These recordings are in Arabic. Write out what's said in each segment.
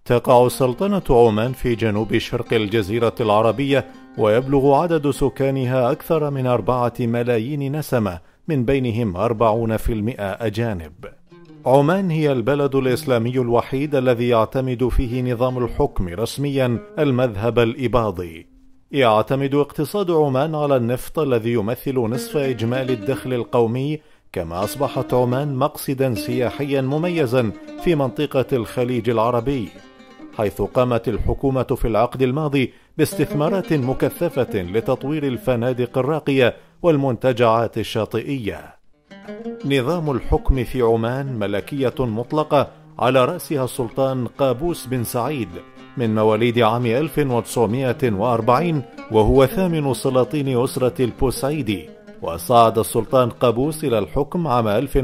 تقع سلطنة عمان في جنوب شرق الجزيرة العربية، ويبلغ عدد سكانها أكثر من 4 ملايين نسمة، من بينهم 40% أجانب. عمان هي البلد الإسلامي الوحيد الذي يعتمد فيه نظام الحكم رسميا المذهب الإباضي. يعتمد اقتصاد عمان على النفط الذي يمثل نصف إجمالي الدخل القومي، كما أصبحت عمان مقصدا سياحيا مميزا في منطقة الخليج العربي، حيث قامت الحكومة في العقد الماضي باستثمارات مكثفة لتطوير الفنادق الراقية والمنتجعات الشاطئية. نظام الحكم في عمان ملكية مطلقة، على رأسها السلطان قابوس بن سعيد من مواليد عام 1940، وهو ثامن سلاطين أسرة البوسعيدي، وصعد السلطان قابوس إلى الحكم عام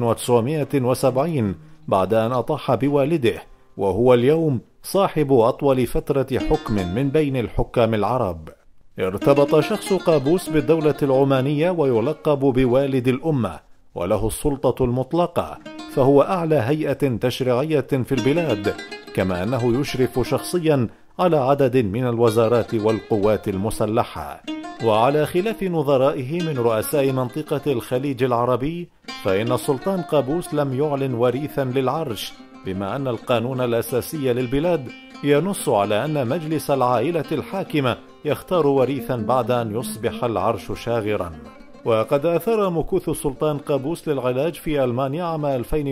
1970 بعد أن أطاح بوالده، وهو اليوم صاحب أطول فترة حكم من بين الحكام العرب. ارتبط شخص قابوس بالدولة العمانية ويلقب بوالد الأمة، وله السلطة المطلقة، فهو أعلى هيئة تشريعية في البلاد، كما أنه يشرف شخصيا على عدد من الوزارات والقوات المسلحة. وعلى خلاف نظرائه من رؤساء منطقة الخليج العربي، فإن السلطان قابوس لم يعلن وريثا للعرش، بما أن القانون الأساسي للبلاد ينص على أن مجلس العائلة الحاكمة يختار وريثا بعد أن يصبح العرش شاغرا. وقد أثار مكوث السلطان قابوس للعلاج في ألمانيا عام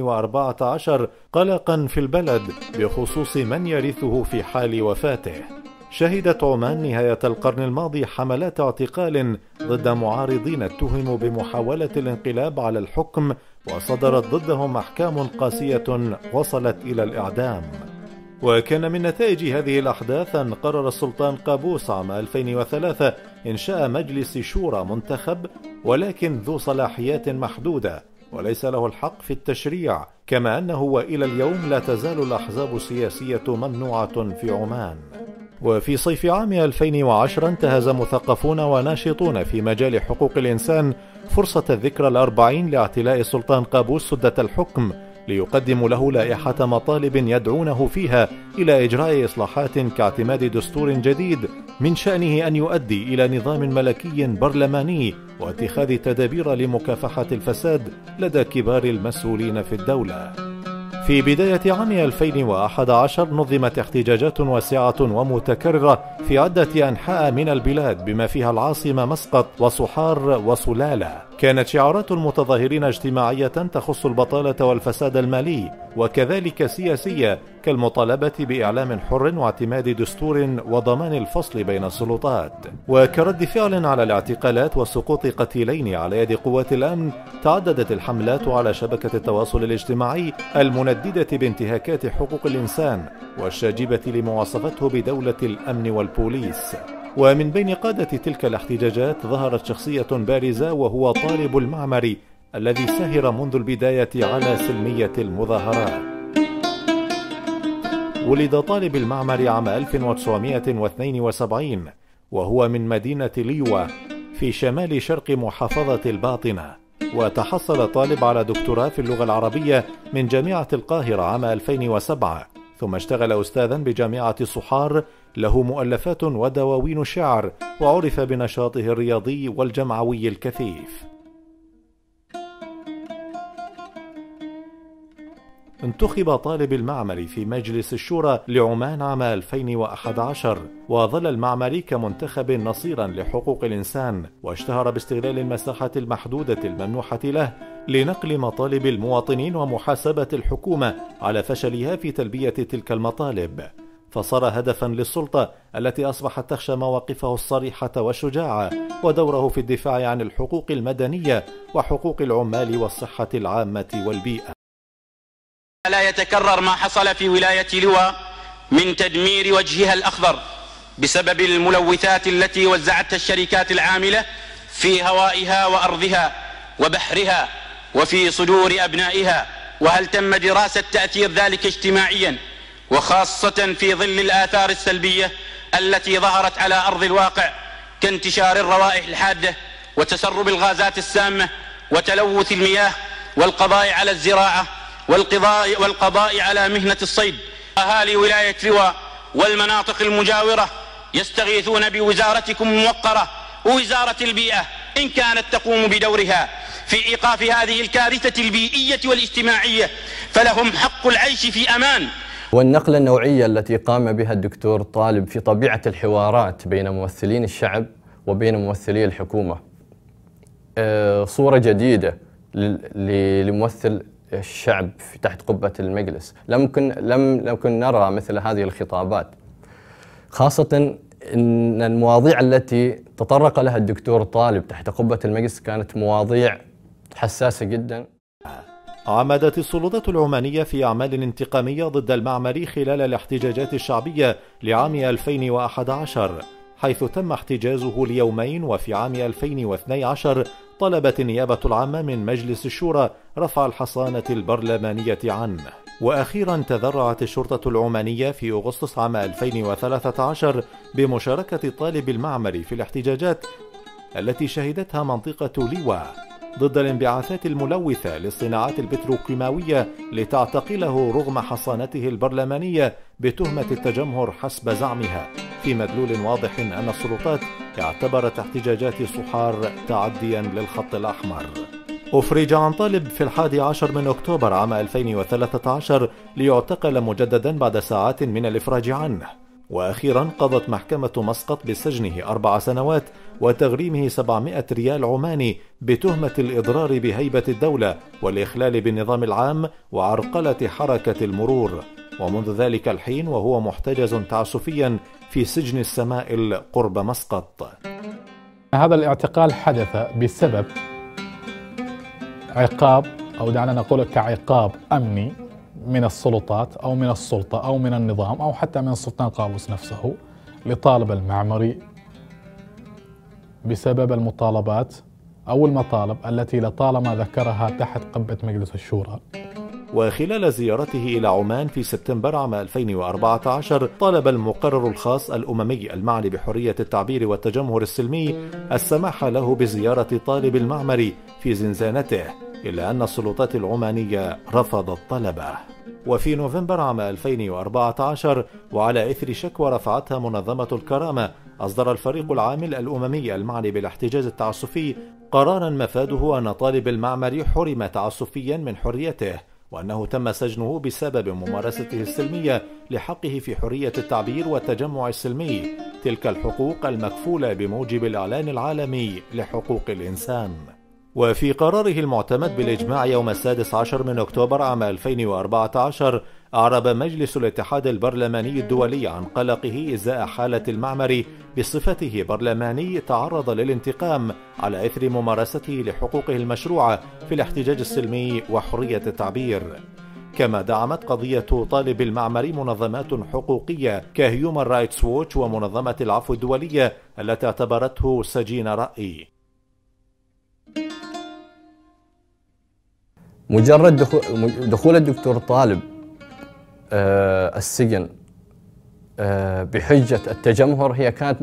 2014 قلقا في البلد بخصوص من يرثه في حال وفاته. شهدت عمان نهاية القرن الماضي حملات اعتقال ضد معارضين اتهموا بمحاولة الانقلاب على الحكم، وصدرت ضدهم أحكام قاسية وصلت إلى الإعدام. وكان من نتائج هذه الأحداث أن قرر السلطان قابوس عام 2003 إنشاء مجلس شورى منتخب، ولكن ذو صلاحيات محدودة وليس له الحق في التشريع، كما أنه وإلى اليوم لا تزال الأحزاب السياسية ممنوعة في عمان. وفي صيف عام 2010 انتهز مثقفون وناشطون في مجال حقوق الإنسان فرصة الذكرى ال40 لاعتلاء السلطان قابوس سدة الحكم، ليقدموا له لائحة مطالب يدعونه فيها إلى إجراء إصلاحات كاعتماد دستور جديد من شأنه أن يؤدي إلى نظام ملكي برلماني، واتخاذ تدابير لمكافحة الفساد لدى كبار المسؤولين في الدولة. في بداية عام 2011 نظمت احتجاجات واسعة ومتكررة في عدة أنحاء من البلاد، بما فيها العاصمة مسقط وصحار وصلالة. كانت شعارات المتظاهرين اجتماعية تخص البطالة والفساد المالي، وكذلك سياسية، كالمطالبة بإعلام حر واعتماد دستور وضمان الفصل بين السلطات. وكرد فعل على الاعتقالات وسقوط قتيلين على يد قوات الأمن، تعددت الحملات على شبكة التواصل الاجتماعي المنددة بانتهاكات حقوق الإنسان والشاجبة لمواصفته بدولة الأمن والبوليس. ومن بين قادة تلك الاحتجاجات ظهرت شخصية بارزة، وهو طالب المعمري الذي سهر منذ البداية على سلمية المظاهرات. ولد طالب المعمري عام 1972، وهو من مدينة ليوة في شمال شرق محافظة الباطنة. وتحصل طالب على دكتوراه في اللغة العربية من جامعة القاهرة عام 2007، ثم اشتغل أستاذا بجامعة صحار، له مؤلفات ودواوين شعر، وعرف بنشاطه الرياضي والجمعوي الكثيف. انتخب طالب المعمري في مجلس الشورى لعمان عام 2011، وظل المعمري كمنتخب نصيرا لحقوق الإنسان، واشتهر باستغلال المساحة المحدودة الممنوحة له لنقل مطالب المواطنين ومحاسبة الحكومة على فشلها في تلبية تلك المطالب، فصار هدفا للسلطة التي أصبحت تخشى مواقفه الصريحة والشجاعة ودوره في الدفاع عن الحقوق المدنية وحقوق العمال والصحة العامة والبيئة. لا يتكرر ما حصل في ولاية لواء من تدمير وجهها الأخضر بسبب الملوثات التي وزعتها الشركات العاملة في هوائها وأرضها وبحرها وفي صدور أبنائها. وهل تم دراسة تأثير ذلك اجتماعيا، وخاصة في ظل الآثار السلبية التي ظهرت على أرض الواقع كانتشار الروائح الحادة وتسرب الغازات السامة وتلوث المياه والقضاء على الزراعة والقضاء على مهنة الصيد؟ أهالي ولاية لواء والمناطق المجاورة يستغيثون بوزارتكم الموقرة ووزارة البيئة إن كانت تقوم بدورها في إيقاف هذه الكارثة البيئية والاجتماعية، فلهم حق العيش في أمان. والنقلة النوعية التي قام بها الدكتور طالب في طبيعة الحوارات بين ممثلين الشعب وبين ممثلي الحكومة، صورة جديدة لممثل الشعب تحت قبة المجلس. لم نكن نرى مثل هذه الخطابات، خاصة أن المواضيع التي تطرق لها الدكتور طالب تحت قبة المجلس كانت مواضيع حساسة جدا. عمدت السلطات العمانية في أعمال انتقامية ضد المعمري خلال الاحتجاجات الشعبية لعام 2011، حيث تم احتجازه ليومين. وفي عام 2012 طلبت النيابة العامة من مجلس الشورى رفع الحصانة البرلمانية عنه. وأخيرا تذرعت الشرطة العمانية في أغسطس عام 2013 بمشاركة طالب المعمري في الاحتجاجات التي شهدتها منطقة لواء ضد الانبعاثات الملوثة للصناعات البتروكيماوية لتعتقله رغم حصانته البرلمانية بتهمة التجمهر حسب زعمها، في مدلول واضح أن السلطات اعتبرت احتجاجات صحار تعديا للخط الأحمر. أفرج عن طالب في 11 من أكتوبر عام 2013 ليعتقل مجددا بعد ساعات من الإفراج عنه. وأخيرا قضت محكمة مسقط بسجنه 4 سنوات وتغريمه 700 ريال عماني بتهمة الإضرار بهيبة الدولة والإخلال بالنظام العام وعرقلة حركة المرور، ومنذ ذلك الحين وهو محتجز تعسفيا في سجن السمائل قرب مسقط. هذا الاعتقال حدث بسبب عقاب، أو دعنا نقول كعقاب أمني من السلطات أو من السلطة أو من النظام أو حتى من السلطان قابوس نفسه لطالب المعمري بسبب المطالبات أو المطالب التي لطالما ذكرها تحت قبة مجلس الشورى. وخلال زيارته إلى عمان في سبتمبر عام 2014 طالب المقرر الخاص الأممي المعني بحرية التعبير والتجمهر السلمي السماح له بزيارة طالب المعمري في زنزانته، إلا أن السلطات العمانية رفضت طلبه. وفي نوفمبر عام 2014 وعلى إثر شكوى رفعتها منظمة الكرامة أصدر الفريق العامل الأممي المعني بالاحتجاز التعسفي قرارا مفاده أن طالب المعمري حرم تعسفيا من حريته، وأنه تم سجنه بسبب ممارسته السلمية لحقه في حرية التعبير والتجمع السلمي، تلك الحقوق المكفولة بموجب الإعلان العالمي لحقوق الإنسان. وفي قراره المعتمد بالإجماع يوم 16 من أكتوبر عام 2014 أعرب مجلس الاتحاد البرلماني الدولي عن قلقه إزاء حالة المعمري بصفته برلماني تعرض للانتقام على إثر ممارسته لحقوقه المشروعة في الاحتجاج السلمي وحرية التعبير. كما دعمت قضية طالب المعمري منظمات حقوقية كهيومن رايتس ووتش ومنظمة العفو الدولية التي اعتبرته سجين رأي. مجرد دخول الدكتور طالب السجن بحجة التجمهر هي كانت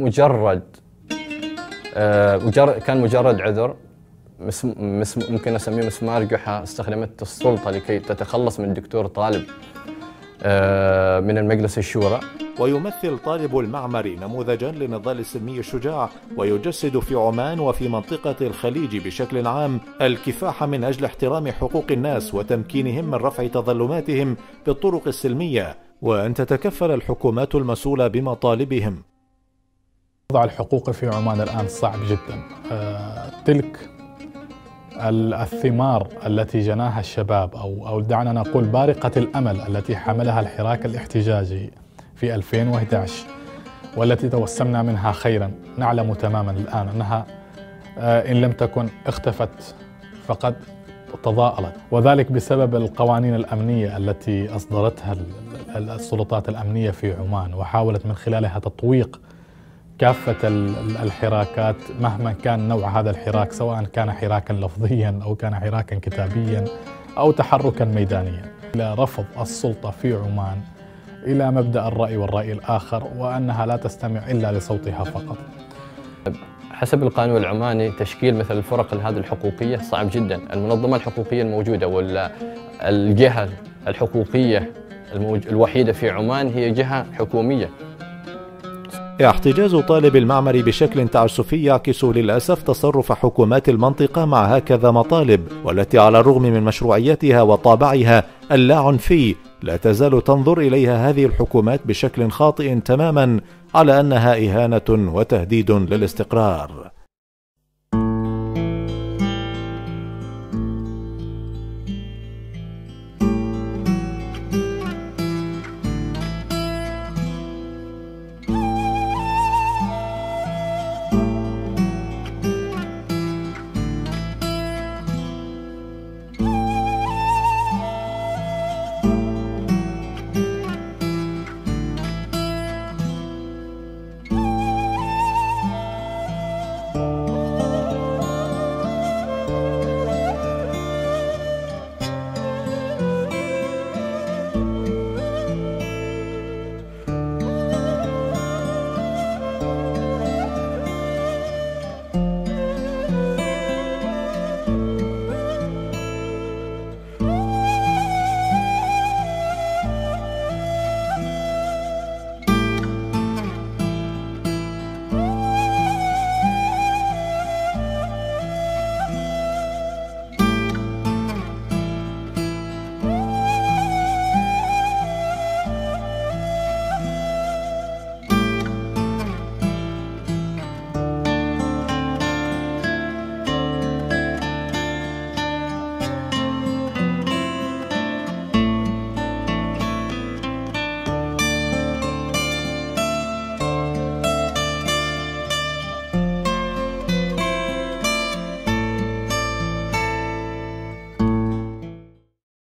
مجرد عذر، ممكن نسميه مسمار جحا استخدمت السلطة لكي تتخلص من الدكتور طالب من المجلس الشورى. ويمثل طالب المعمري نموذجا للنضال السلمي الشجاع، ويجسد في عمان وفي منطقة الخليج بشكل عام الكفاح من أجل احترام حقوق الناس وتمكينهم من رفع تظلماتهم بالطرق السلمية، وأن تتكفل الحكومات المسؤولة بمطالبهم. وضع الحقوق في عمان الآن صعب جدا. تلك الثمار التي جناها الشباب أو دعنا نقول بارقة الأمل التي حملها الحراك الاحتجاجي في 2011 والتي توسمنا منها خيرا، نعلم تماما الآن أنها إن لم تكن اختفت فقد تضاءلت، وذلك بسبب القوانين الأمنية التي أصدرتها السلطات الأمنية في عمان، وحاولت من خلالها تطويق كافة الحراكات مهما كان نوع هذا الحراك، سواء كان حراكا لفظيا أو كان حراكا كتابيا أو تحركا ميدانيا، إلى رفض السلطة في عمان إلى مبدأ الرأي والرأي الآخر، وأنها لا تستمع إلا لصوتها فقط. حسب القانون العماني تشكيل مثل الفرق هذه الحقوقية صعب جدا. المنظمة الحقوقية الموجودة والجهة الحقوقية الوحيدة في عمان هي جهة حكومية. احتجاز طالب المعمر بشكل تعسفي يعكس للأسف تصرف حكومات المنطقة مع هكذا مطالب، والتي على الرغم من مشروعيتها وطابعها اللاعنفي لا تزال تنظر إليها هذه الحكومات بشكل خاطئ تماما على أنها إهانة وتهديد للاستقرار.